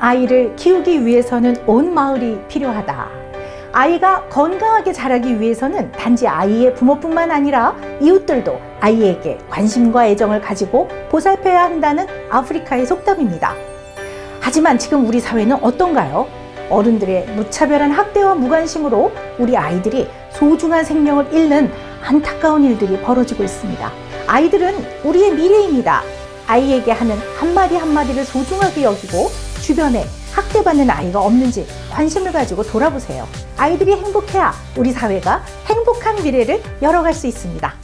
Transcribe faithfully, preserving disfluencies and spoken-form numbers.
아이를 키우기 위해서는 온 마을이 필요하다. 아이가 건강하게 자라기 위해서는 단지 아이의 부모뿐만 아니라 이웃들도 아이에게 관심과 애정을 가지고 보살펴야 한다는 아프리카의 속담입니다. 하지만 지금 우리 사회는 어떤가요? 어른들의 무차별한 학대와 무관심으로 우리 아이들이 소중한 생명을 잃는 안타까운 일들이 벌어지고 있습니다. 아이들은 우리의 미래입니다. 아이에게 하는 한마디 한마디를 소중하게 여기고 주변에 학대받는 아이가 없는지 관심을 가지고 돌아보세요. 아이들이 행복해야 우리 사회가 행복한 미래를 열어갈 수 있습니다.